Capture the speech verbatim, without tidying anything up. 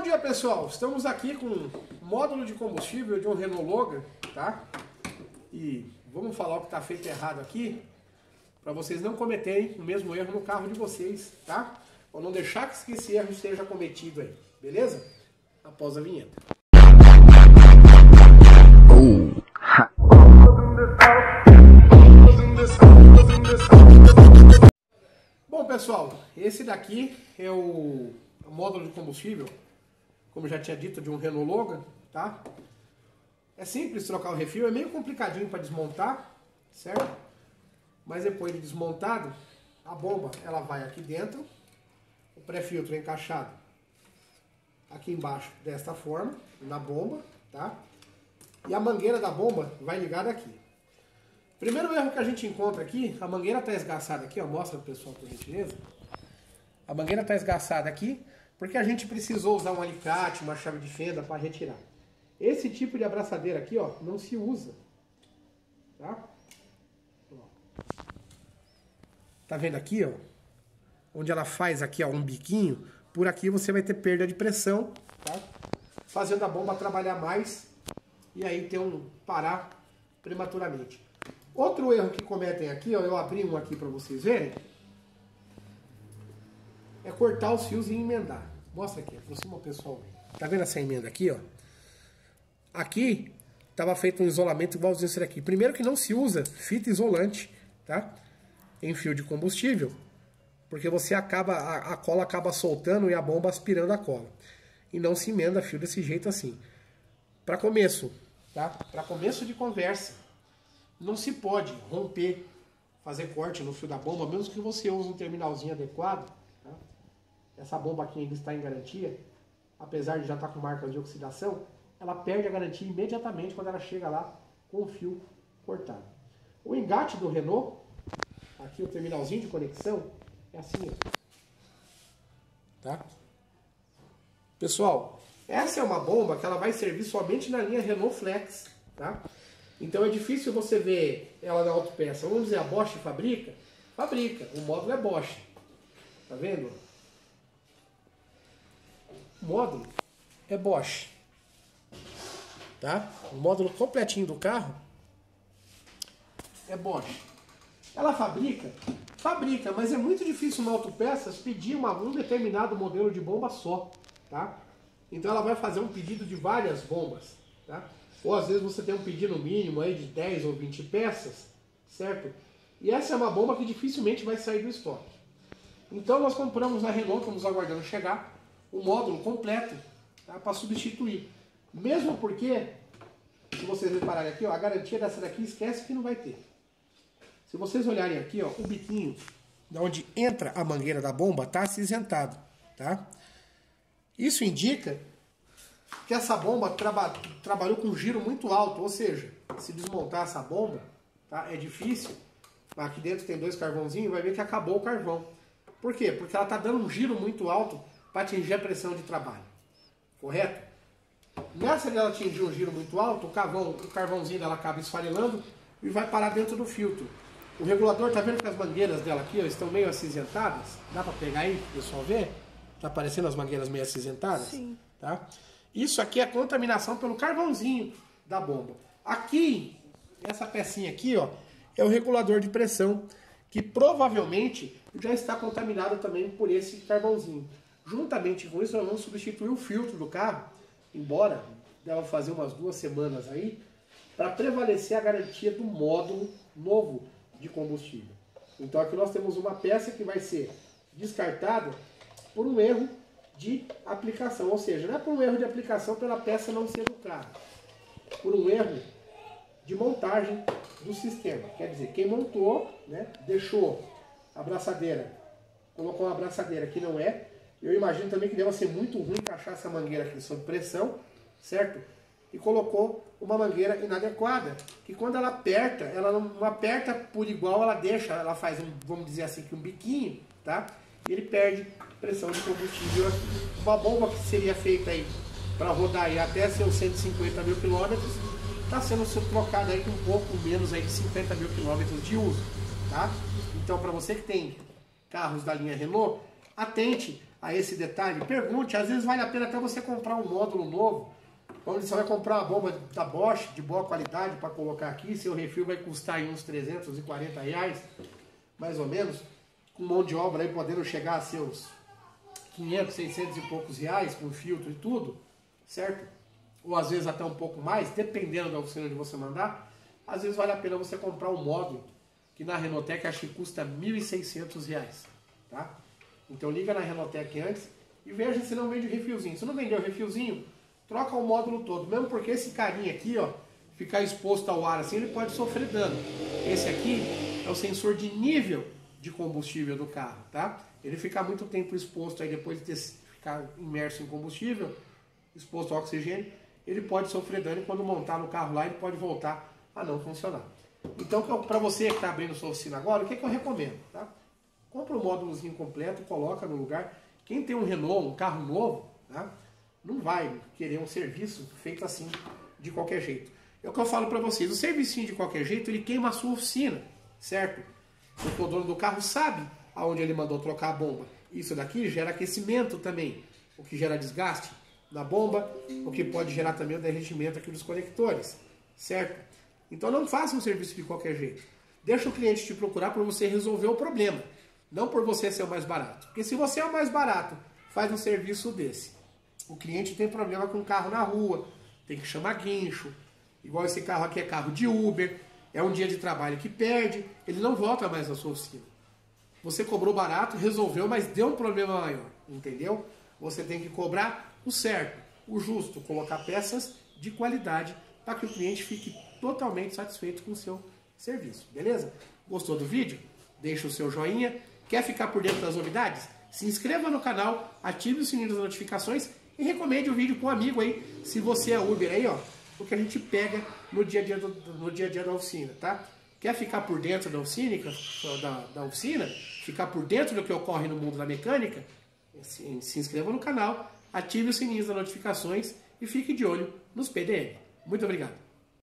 dia, pessoal, estamos aqui com um módulo de combustível de um Renault Logan, tá? E vamos falar o que está feito errado aqui, para vocês não cometerem o mesmo erro no carro de vocês, tá? Ou não deixar que esse erro seja cometido aí, beleza? Após a vinheta. Bom, pessoal, esse daqui é o módulo de combustível, como já tinha dito, de um Renault Logan, tá? É simples trocar o refil, é meio complicadinho para desmontar, certo? Mas depois de desmontado, a bomba ela vai aqui dentro, o pré-filtro é encaixado aqui embaixo desta forma, na bomba, tá? E a mangueira da bomba vai ligada aqui. Primeiro erro que a gente encontra aqui, a mangueira está esgaçada aqui, ó, mostra pro pessoal por gentileza. A mangueira está esgaçada aqui, porque a gente precisou usar um alicate, uma chave de fenda para retirar. Esse tipo de abraçadeira aqui, ó, não se usa, tá? Ó. Tá vendo aqui, ó? Onde ela faz aqui, ó, um biquinho, por aqui você vai ter perda de pressão, tá? Fazendo a bomba trabalhar mais e aí ter um parar prematuramente. Outro erro que cometem aqui, ó, eu abri um aqui para vocês verem, é cortar os fios e emendar. Mostra aqui, aproxima o pessoal. Tá vendo essa emenda aqui, ó? Aqui estava feito um isolamento igualzinho esse daqui. Primeiro que não se usa fita isolante, tá? Em fio de combustível, porque você acaba, a, a cola acaba soltando e a bomba aspirando a cola. E não se emenda fio desse jeito assim. Para começo, tá? Para começo de conversa, não se pode romper, fazer corte no fio da bomba, mesmo que você use um terminalzinho adequado. Tá? Essa bomba aqui ainda está em garantia, apesar de já estar com marcas de oxidação, ela perde a garantia imediatamente quando ela chega lá com o fio cortado. O engate do Renault, aqui o terminalzinho de conexão, é assim, ó. Tá? Pessoal, essa é uma bomba que ela vai servir somente na linha Renault Flex, tá? Então é difícil você ver ela na autopeça. Vamos dizer, a Bosch fabrica? Fabrica, o módulo é Bosch. Tá vendo? O módulo é Bosch. Tá? O módulo completinho do carro é Bosch. Ela fabrica? Fabrica, mas é muito difícil na autopeças pedir uma, um determinado modelo de bomba só, tá? Então ela vai fazer um pedido de várias bombas, tá? Ou às vezes você tem um pedido mínimo aí de dez ou vinte peças, certo? E essa é uma bomba que dificilmente vai sair do estoque. Então nós compramos na Renault, estamos aguardando chegar, o módulo completo, tá? Para substituir. Mesmo porque, se vocês repararem aqui, ó, a garantia dessa daqui, esquece que não vai ter. Se vocês olharem aqui, ó, o biquinho, de onde entra a mangueira da bomba, está acinzentado, tá? Isso indica que essa bomba traba, trabalhou com giro muito alto, ou seja, se desmontar essa bomba, tá, é difícil. Aqui dentro tem dois carvãozinhos, vai ver que acabou o carvão. Por quê? Porque ela está dando um giro muito alto para atingir a pressão de trabalho, correto? Nessa dela atingir um giro muito alto, o carvão, o carvãozinho dela acaba esfarelando e vai parar dentro do filtro. O regulador, tá vendo que as mangueiras dela aqui, ó, estão meio acinzentadas? Dá para pegar aí, pro pessoal ver? Tá aparecendo as mangueiras meio acinzentadas? Sim. Tá? Isso aqui é contaminação pelo carvãozinho da bomba. Aqui, essa pecinha aqui, ó, é o regulador de pressão, que provavelmente já está contaminado também por esse carvãozinho. Juntamente com isso, nós vamos substituir o filtro do carro, embora deva fazer umas duas semanas aí, para prevalecer a garantia do módulo novo de combustível. Então aqui nós temos uma peça que vai ser descartada por um erro de aplicação, ou seja, não é por um erro de aplicação pela peça não ser do carro, por um erro de montagem do sistema. Quer dizer, quem montou, né, deixou a abraçadeira, colocou uma abraçadeira que não é, eu imagino também que deva ser muito ruim encaixar essa mangueira aqui sob pressão, certo? E colocou uma mangueira inadequada, que quando ela aperta, ela não aperta por igual, ela deixa, ela faz, um, vamos dizer assim, que um biquinho, tá? E ele perde pressão de combustível aqui. Uma bomba que seria feita aí para rodar aí até seus cento e cinquenta mil quilômetros, está sendo trocada aí com um pouco menos aí de cinquenta mil quilômetros de uso, tá? Então, para você que tem carros da linha Renault, atente a esse detalhe, pergunte. Às vezes vale a pena até você comprar um módulo novo, onde você vai comprar uma bomba da Bosch de boa qualidade para colocar aqui. Seu refil vai custar aí uns trezentos e quarenta reais, mais ou menos, com mão de obra aí podendo chegar a seus quinhentos, seiscentos e poucos reais, com filtro e tudo, certo? Ou às vezes até um pouco mais, dependendo da oficina onde você mandar. Às vezes vale a pena você comprar um módulo, que na Renotec acho que custa mil e seiscentos reais, tá? Então liga na Renotec antes e veja se não vende o refilzinho. Se não vender o refilzinho, troca o módulo todo, mesmo porque esse carinha aqui, ó, ficar exposto ao ar assim, ele pode sofrer dano. Esse aqui é o sensor de nível de combustível do carro, tá? Ele ficar muito tempo exposto aí, depois de ter, ficar imerso em combustível, exposto ao oxigênio, ele pode sofrer dano e quando montar no carro lá, ele pode voltar a não funcionar. Então, para você que está abrindo sua oficina agora, o que, que eu recomendo? Tá? Compra um módulozinho completo, coloca no lugar. Quem tem um Renault, um carro novo, tá? Não vai querer um serviço feito assim, de qualquer jeito. É o que eu falo para vocês, o servicinho de qualquer jeito, ele queima a sua oficina, certo? Porque o dono do carro sabe aonde ele mandou trocar a bomba. Isso daqui gera aquecimento também, o que gera desgaste na bomba, o que pode gerar também o derretimento aqui dos conectores, certo? Então não faça um serviço de qualquer jeito. Deixa o cliente te procurar para você resolver o problema, não por você ser o mais barato. Porque se você é o mais barato, faz um serviço desse. O cliente tem problema com o carro na rua, tem que chamar guincho, igual esse carro aqui é carro de Uber, é um dia de trabalho que perde, ele não volta mais na sua oficina. Você cobrou barato, resolveu, mas deu um problema maior, entendeu? Você tem que cobrar o certo, o justo, colocar peças de qualidade para que o cliente fique totalmente satisfeito com o seu serviço, beleza? Gostou do vídeo? Deixa o seu joinha. Quer ficar por dentro das novidades? Se inscreva no canal, ative o sininho das notificações e recomende o vídeo para um amigo aí, se você é Uber aí, ó, porque a gente pega no dia a dia, do, no dia, a dia da oficina, tá? Quer ficar por dentro da oficina, da, da oficina, ficar por dentro do que ocorre no mundo da mecânica? Se, se inscreva no canal, ative o sininho das notificações e fique de olho nos P D M. Muito obrigado.